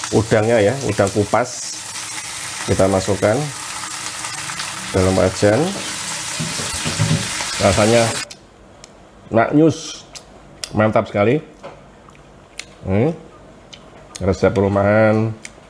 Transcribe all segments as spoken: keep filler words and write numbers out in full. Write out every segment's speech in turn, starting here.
udangnya ya, udang kupas kita masukkan dalam wajan. Rasanya maknyus, mantap sekali. Hmm, resep rumahan.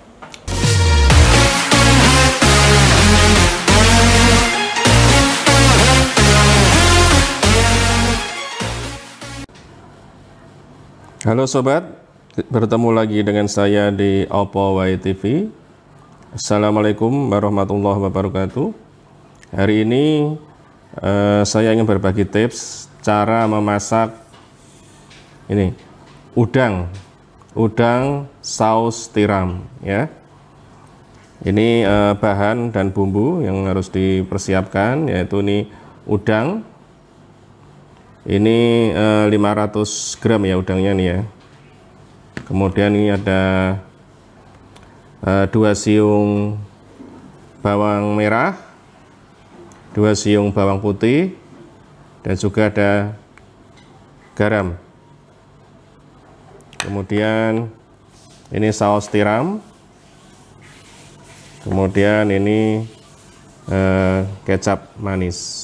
Halo sobat, bertemu lagi dengan saya di Oppo Y T V. Assalamualaikum warahmatullahi wabarakatuh. Hari ini eh, saya ingin berbagi tips cara memasak ini udang, udang saus tiram ya. Ini eh, bahan dan bumbu yang harus dipersiapkan, yaitu ini udang. Ini eh, lima ratus gram ya udangnya nih ya. Kemudian ini ada eh, dua siung bawang merah, dua siung bawang putih, dan juga ada garam. Kemudian ini saus tiram. Kemudian ini eh, kecap manis.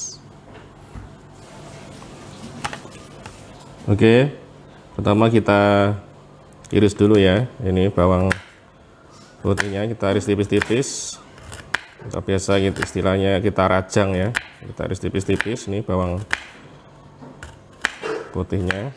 Oke, pertama kita iris dulu ya. Ini bawang putihnya kita iris tipis-tipis. Kita biasa gitu istilahnya kita rajang ya. Kita iris tipis-tipis. Ini bawang putihnya.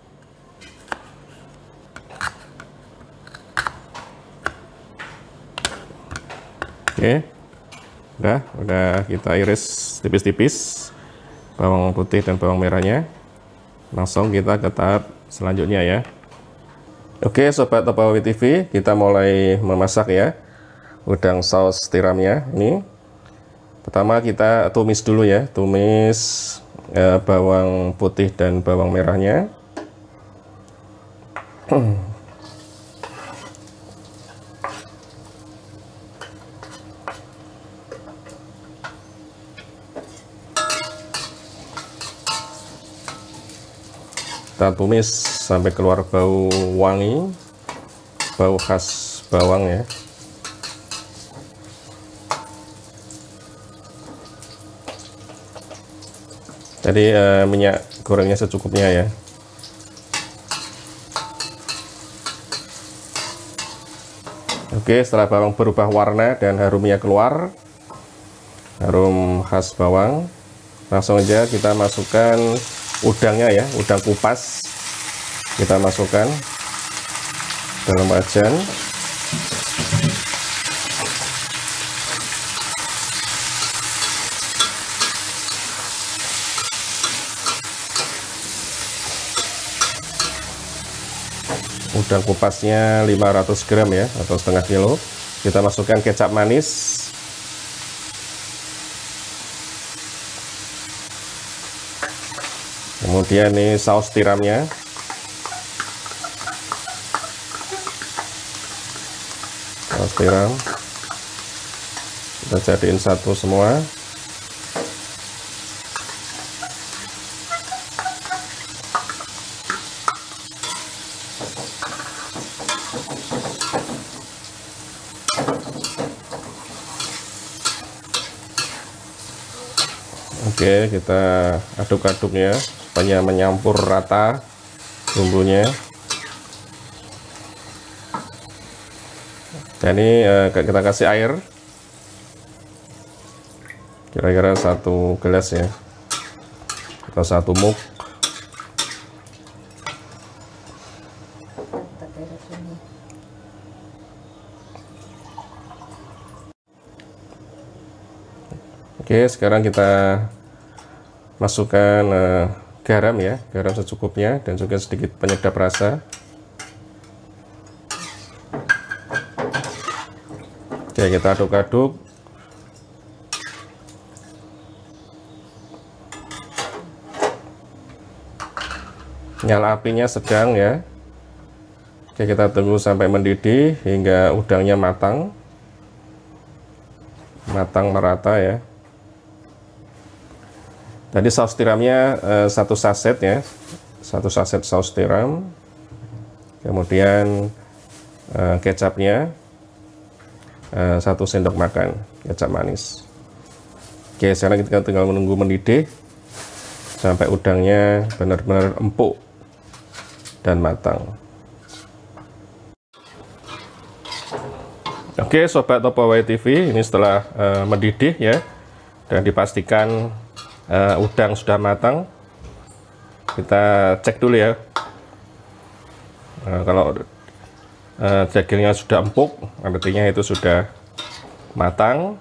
Oke, udah, udah kita iris tipis-tipis bawang putih dan bawang merahnya. Langsung kita ke tahap selanjutnya ya. Oke sobat Oppo Y T V, kita mulai memasak ya udang saus tiramnya. Ini pertama kita tumis dulu ya, tumis eh, bawang putih dan bawang merahnya. Kita tumis sampai keluar bau wangi, bau khas bawang ya. Jadi eh, minyak gorengnya secukupnya ya. Oke, setelah bawang berubah warna dan harumnya keluar, harum khas bawang, langsung aja kita masukkan udangnya ya, udang kupas kita masukkan dalam wajan. Udang kupasnya lima ratus gram ya, atau setengah kilo. Kita masukkan kecap manis. Kemudian ini saus tiramnya. Saus tiram. Kita jadiin satu semua. Oke, kita aduk-aduk ya supaya menyampur rata bumbunya. Dan ini eh, kita kasih air kira-kira satu gelas ya, atau satu mug. Oke, sekarang kita masukkan eh, garam ya, garam secukupnya, dan juga sedikit penyedap rasa. Oke, kita aduk-aduk. Nyala apinya sedang ya. Oke, kita tunggu sampai mendidih hingga udangnya matang. Matang merata ya. Tadi saus tiramnya eh, satu saset ya, satu saset saus tiram. Kemudian uh, kecapnya, uh, satu sendok makan kecap manis. Oke, sekarang kita tinggal menunggu mendidih sampai udangnya benar-benar empuk dan matang. Oke, Sobat Topawai T V, ini setelah uh, mendidih ya, dan dipastikan uh, udang sudah matang. Kita cek dulu ya. Nah, kalau uh, dagingnya sudah empuk, artinya itu sudah matang.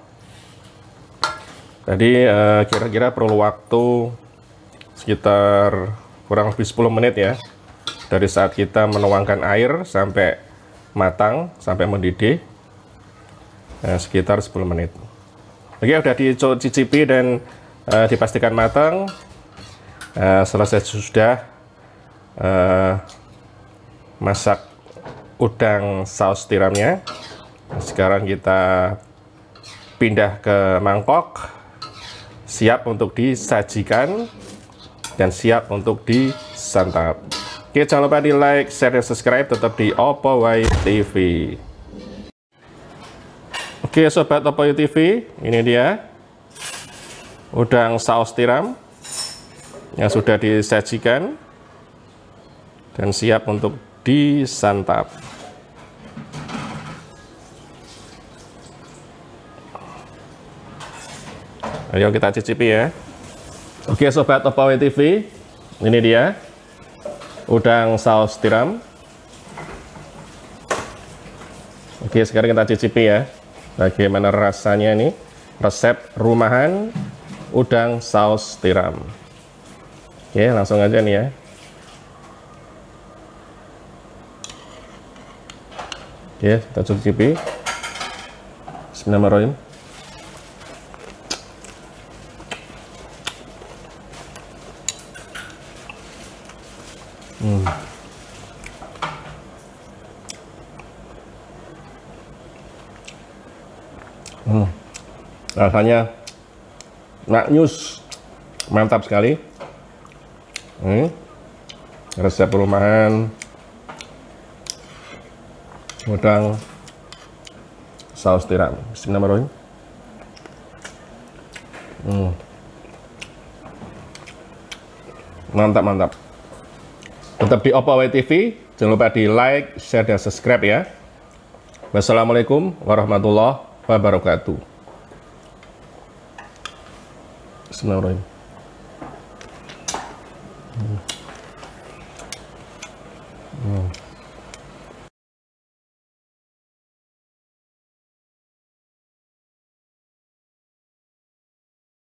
Jadi kira-kira uh, perlu waktu sekitar kurang lebih sepuluh menit ya, dari saat kita menuangkan air sampai matang, sampai mendidih. Nah, sekitar sepuluh menit. Oke, udah dicicipi dan uh, dipastikan matang. Uh, selesai sudah uh, masak udang saus tiramnya. Sekarang kita pindah ke mangkok, siap untuk disajikan dan siap untuk disantap. Oke, jangan lupa di like, share, dan subscribe, tetap di Opawai T V. Oke, Sobat Opawai T V, ini dia udang saus tiram yang sudah disajikan dan siap untuk disantap. Ayo kita cicipi ya. Oke, Sobat Opawai T V, ini dia udang saus tiram. Oke, sekarang kita cicipi ya, bagaimana rasanya nih, resep rumahan udang saus tiram. Oke, langsung aja nih ya. Oke, kita cicipi. Bismillahirrahmanirrahim. Hmm. Hmm. Rasanya maknyus, mantap sekali. Hmm. Resep rumahan udang saus tiram. Bismillahirrahmanirrahim. Hmm. Mantap, mantap. Tetap di Opawai T V, jangan lupa di like, share, dan subscribe ya. Wassalamualaikum warahmatullahi wabarakatuh. Bismillahirrahmanirrahim. Hmm.